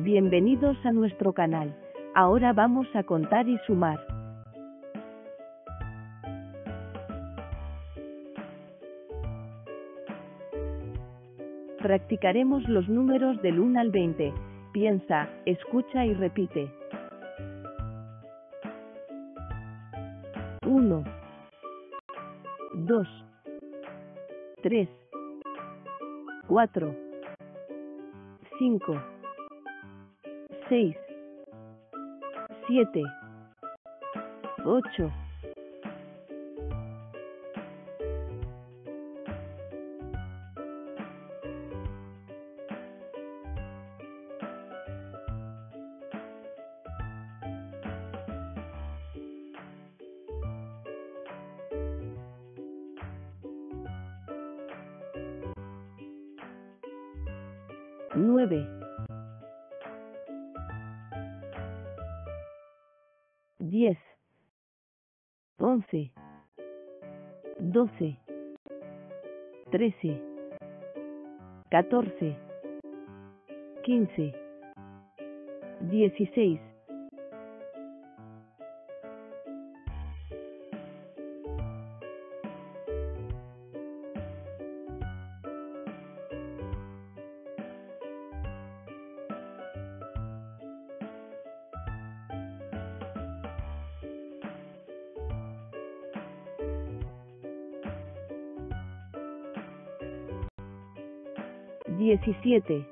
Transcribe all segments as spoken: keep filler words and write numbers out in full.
Bienvenidos a nuestro canal. Ahora vamos a contar y sumar. Practicaremos los números del uno al veinte. Piensa, escucha y repite. uno, dos, tres, cuatro, cinco, seis, siete, ocho, nueve, diez, once, doce, trece, catorce, quince, dieciséis, diecisiete,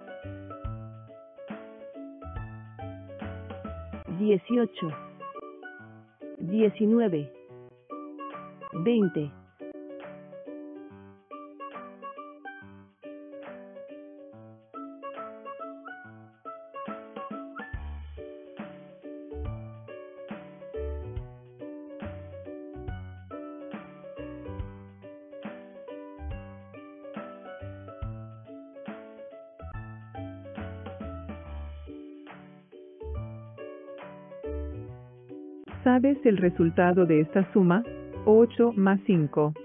dieciocho, diecinueve, veinte, ¿Sabes el resultado de esta suma? ocho más cinco.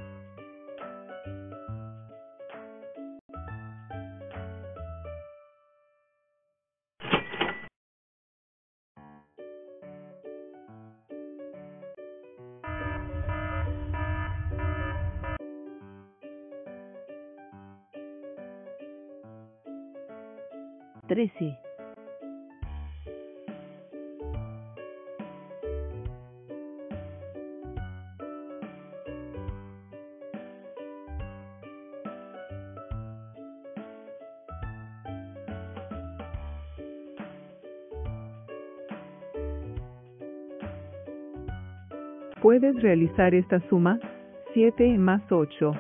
trece, ¿Puedes realizar esta suma? siete más ocho.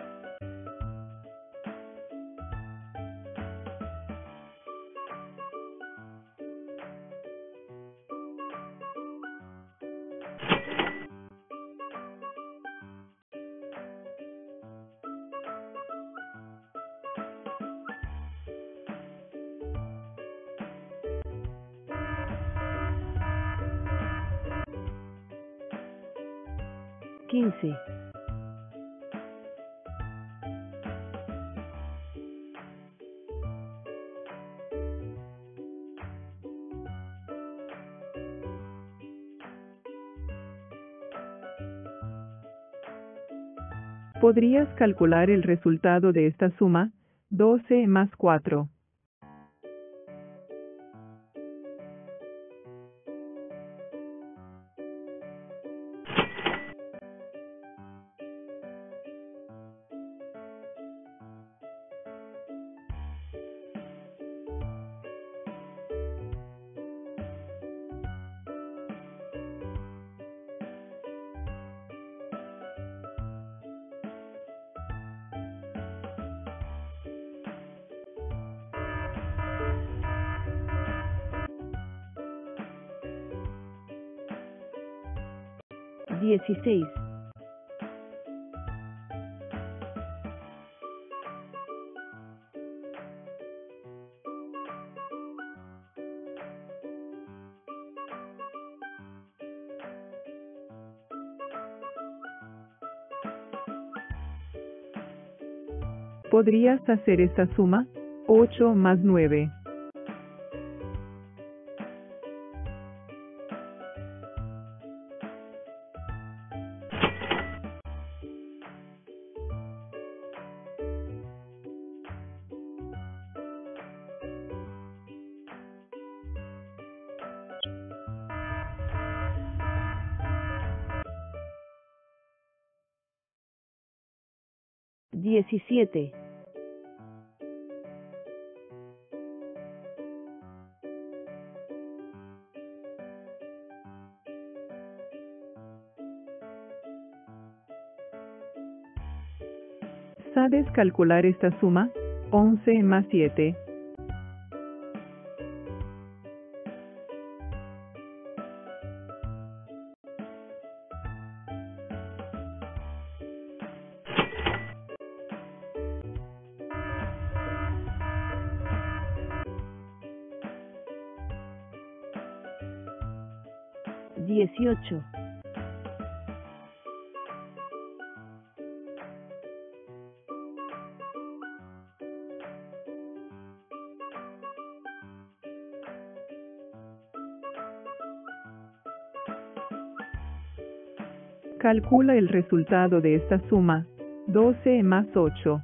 quince, ¿Podrías calcular el resultado de esta suma? doce más cuatro. dieciséis, ¿Podrías hacer esta suma? ocho más nueve. diecisiete, ¿Sabes calcular esta suma? once más siete. dieciocho, Calcula el resultado de esta suma. doce más ocho.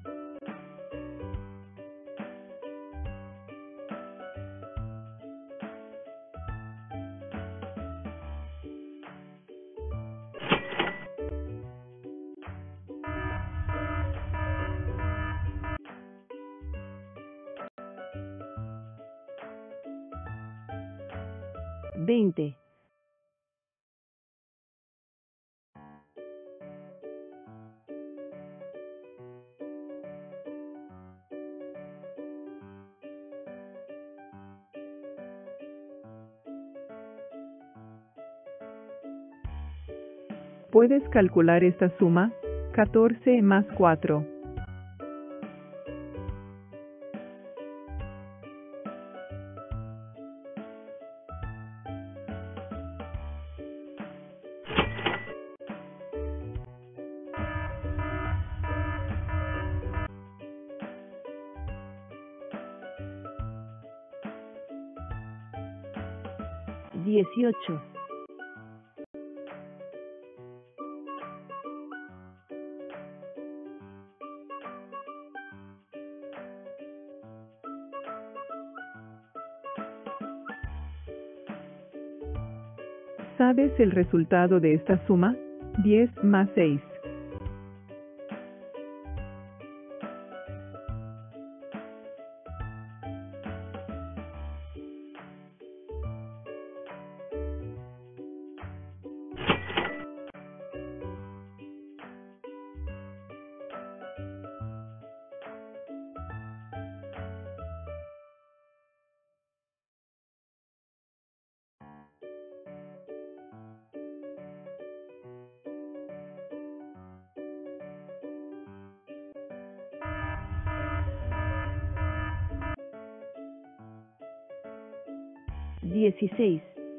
veinte, ¿Puedes calcular esta suma? catorce más cuatro. dieciocho, ¿Sabes el resultado de esta suma? diez más seis. dieciséis,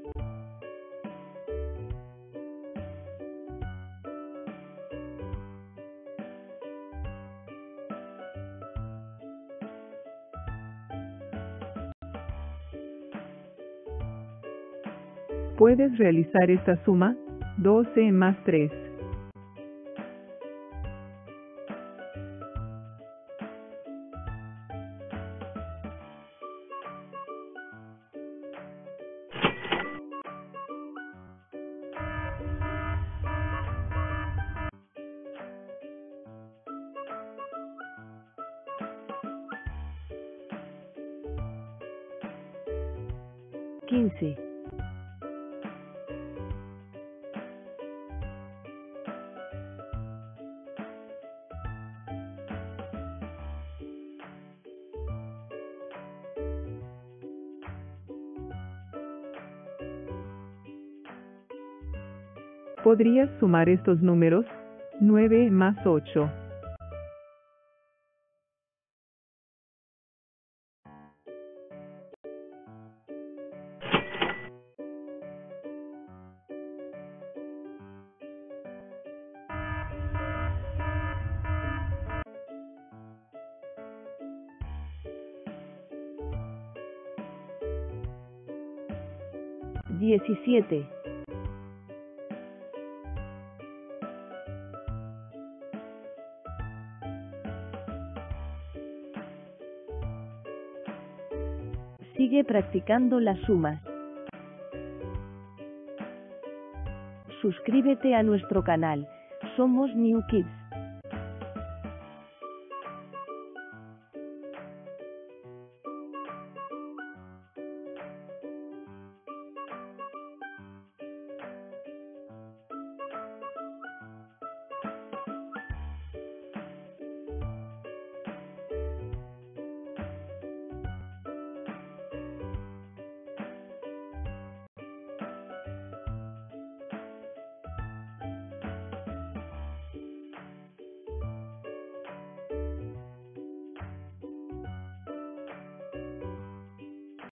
¿Puedes realizar esta suma? doce más tres. quince, ¿Podrías sumar estos números? nueve más ocho. diecisiete, sigue practicando las sumas. Suscríbete a nuestro canal. Somos New Kids.